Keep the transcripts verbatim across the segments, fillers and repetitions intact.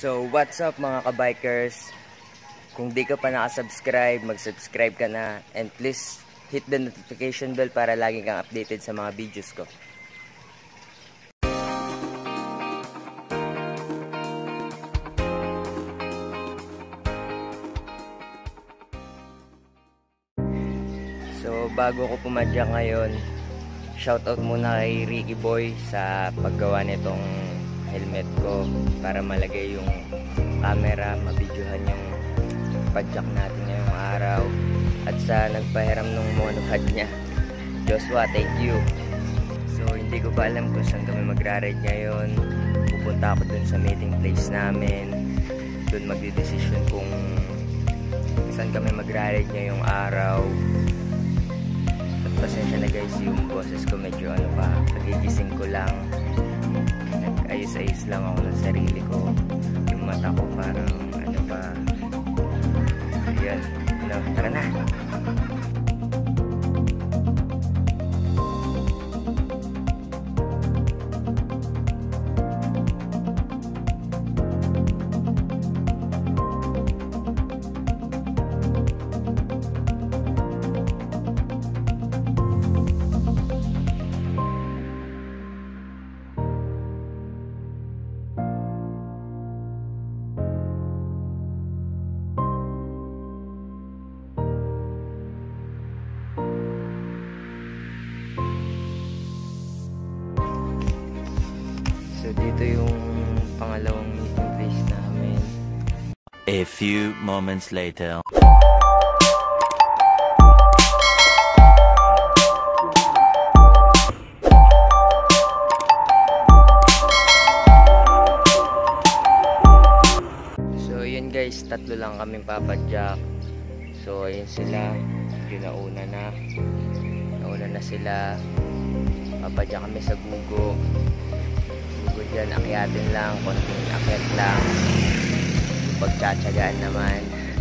So what's up mga kabikers? Kung di ka pa nakasubscribe, mag-subscribe ka na. And please hit the notification bell para lagi kang updated sa mga videos ko. So bago ko pumadya ngayon, shoutout muna kay Ricky Boy sa paggawa nitong helmet ko para malagay yung camera, mabidyohan yung padjak natin ngayong araw, at sa nagpahiram ng monopod niya, Joshua, thank you. So hindi ko pa alam kung saan kami magra-ride ngayon. Pupunta ako dun sa meeting place namin, dun magdidesisyon kung saan kami magra-ride ngayong araw. At pasensya na guys, yung boses ko medyo ano pa, nagigising ko lang, ayos-ayos lang ako ng sarili ko, yung mata ko parang ano pa, ayan, no, tara na. So dito yung pangalawang meeting place namin. A few moments later. So yun guys, tatlo lang kaming papadyak. So ayun sila, yun nauna na. Nauna na sila. Papadyak kami sa Gugo. Good yan, akyatin lang, konting akyat lang, pagtsatsagaan naman.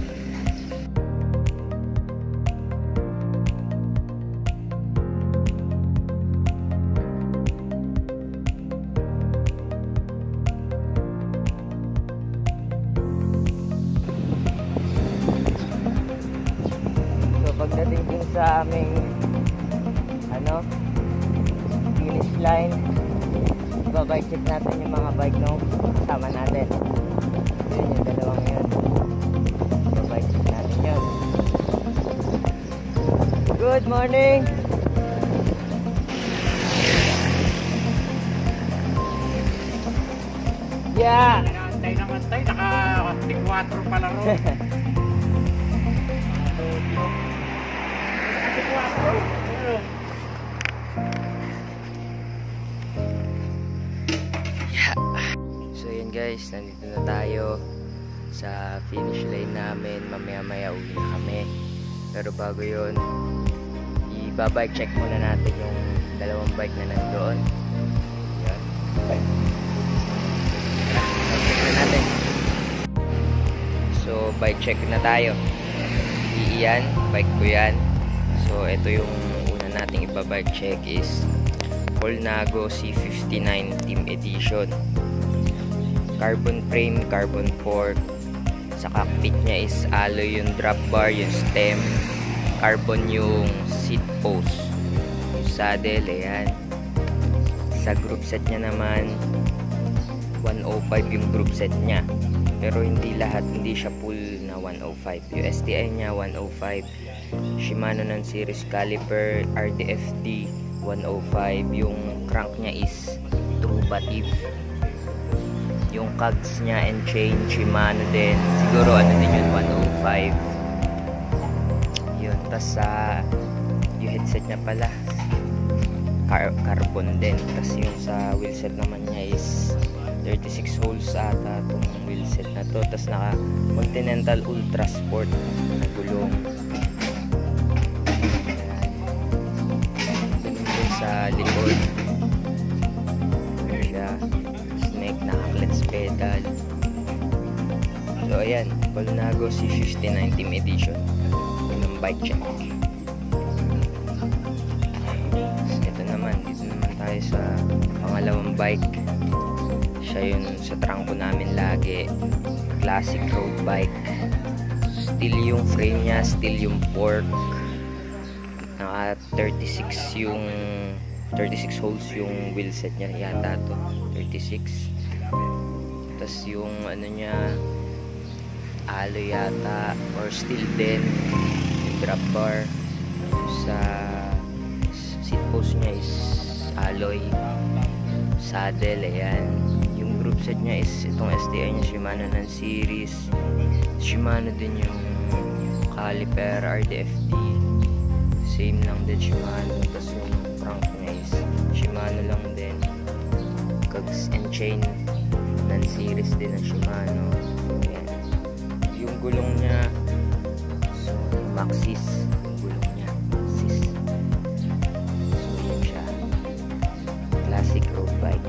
So pagdating din sa aming ano, finish line, bike check natin yung mga bike no kasama natin. Yun yung dalawang yun, bike check natin yun. Good morning. Yeah, antay na antay, naka twenty-four pa lang ro. So yun guys, nandito na tayo sa finish line namin. Mamaya maya uwi na kami. Pero bago yun, i-bike check muna natin yung dalawang bike na nandoon. Yan. Bike check na natin. So bike check na tayo. Iyan, bike ko yan. So ito yung una nating iba-bike check is Colnago C fifty-nine Team Edition. Carbon frame, carbon fork. Sa cockpit niya is alloy yung drop bar, yung stem. Carbon yung seat post. Yung saddle, ayan. Sa group set niya naman, one oh five yung group set niya. Pero hindi lahat, hindi siya full na one oh five. Yung S T I niya, one oh five. Shimano ng series caliper, R D F D, one oh five. Yung crank niya is Trubative. Yung cogs niya and chain, Shimano din. Siguro ano din yun, one oh five. Yun, tas sa uh, yung headset niya pala car carbon din. Tas yung sa wheelset naman niya is thirty-six holes ata itong wheelset na to. Tas naka Continental Ultra Sport na gulong. Ganun din sa likod. Snake, naka-clutch pedal. So ayan, Colnago C fifty-nine Team Edition. Yun ang bike check. Ito naman, dito naman tayo sa pangalawang bike. Siya yun sa trangko namin lagi. classic road bike. Still yung frame niya, still yung fork. Naka thirty-six yung thirty-six holes yung wheel set niya yata to. thirty-six. Tapos yung ano niya, alloy yata or steel din. Yung drop bar sa seat post niya is alloy. Saddle, ayan. Yung group set niya is itong S T I niya, Shimano ng series. Shimano din yung caliper, R D F D. Same lang din Shimano. Tapos yung crank niya is Shimano lang din. Cogs and chain ng series din ng Shimano. Ayan. Yung gulong niya, so Maxxis. Yung gulong niya, Maxxis. So yun siya. Classic road bike.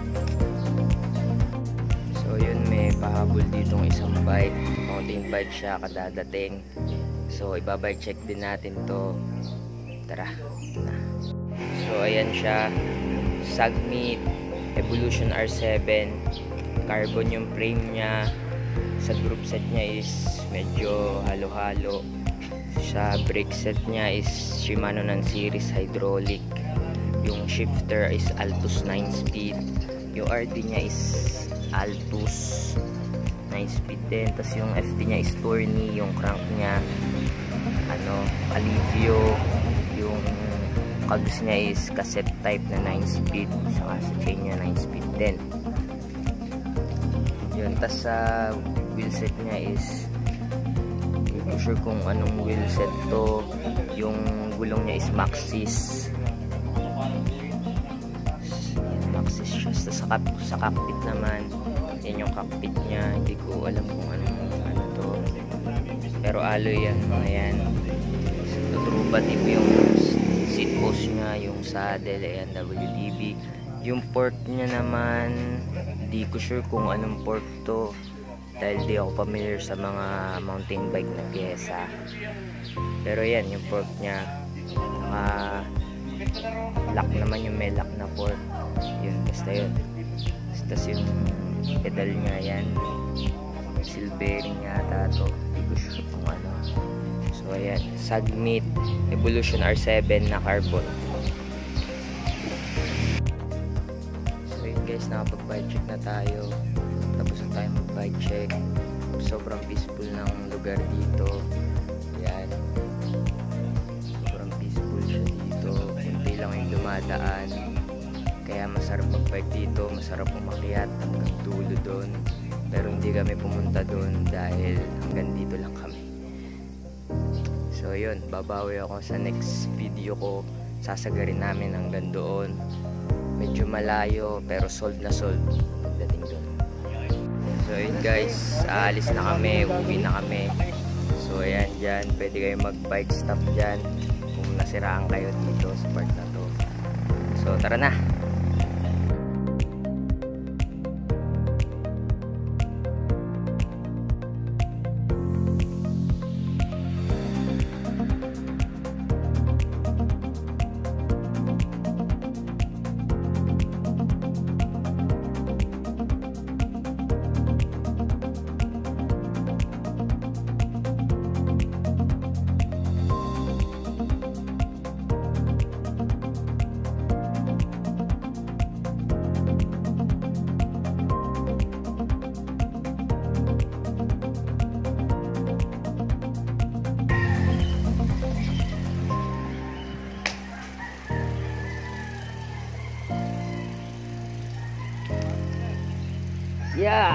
So yun, may pahabol ditong isang bike. Mountain bike siya, kadadating. So ibabike check din natin to. Tara na. So ayan siya, Sagmeet Evolution R seven. Carbon yung frame niya. Sa group set niya is medyo halo-halo. Sa brake set niya is Shimano ng series hydraulic. Yung shifter is Altus nine speed. Yung R D niya is Altus nine speed din. Tapos yung F D niya is Tourney. Yung crank niya ano, Alivio. Yung cogs niya is cassette type na nine speed. Saka sa chain niya nine speed din. Yun. Tapos sa wheel set niya is hindi ko sure kung anong wheel set to. Yung gulong niya is Maxxis. Maxxis siya. Sa, sa cockpit naman, yan yung cockpit niya. Hindi ko alam kung anong ano to. Pero alloy yan, mga yan. True yung seat post niya, yung saddle, ayan, W D B. Yung fork niya naman, di ko sure kung anong fork to. Dahil di ako familiar sa mga mountain bike na pyesa. Pero yan, yung fork niya. Naka lock naman yung may lock na fork. Yun, basta yun. Tapos yung pedal niya, yan. Silvering yata to. Di ko sure kung ano. So ayan, Sagmeet Evolution R seven na carbon. So yun guys, nakapag-bike check na tayo. Tapos na tayo mag-bike check. Sobrang peaceful ng lugar dito. Ayan. Sobrang peaceful siya dito. Kunti lang yung dumadaan. Kaya masarap mag-bike dito. Masarap umakyat hanggang dulo doon. Pero hindi kami pumunta doon dahil hanggang dito lang kami. So yun, babawi ako sa next video ko. Sasagarin namin hanggang doon. Medyo malayo pero sold na sold dating doon. So yun guys, aalis na kami, uwi na kami. So ayan, dyan, pwede kayo mag bike stop dyan kung nasiraan kayo dito sa part na to. So tara na. Yeah.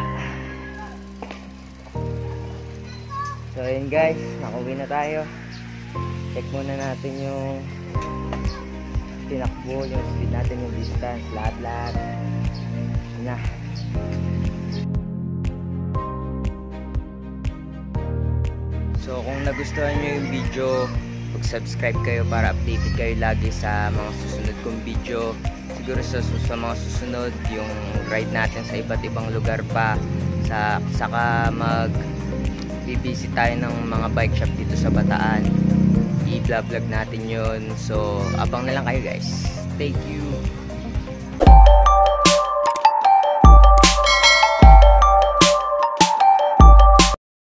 So ayun guys, nakauwi na tayo. Check muna natin yung tinakbo, yung speed natin, yung distance, lahat-lahat. Na. So kung nagustuhan nyo yung video, mag-subscribe kayo para updated kayo lagi sa mga susunod kong video. Siguro sa, sa mga susunod, yung ride natin sa iba't ibang lugar pa. Sa, saka mag bibisit tayo ng mga bike shop dito sa Bataan. I-vlog natin yun. So abang na lang kayo guys. Thank you.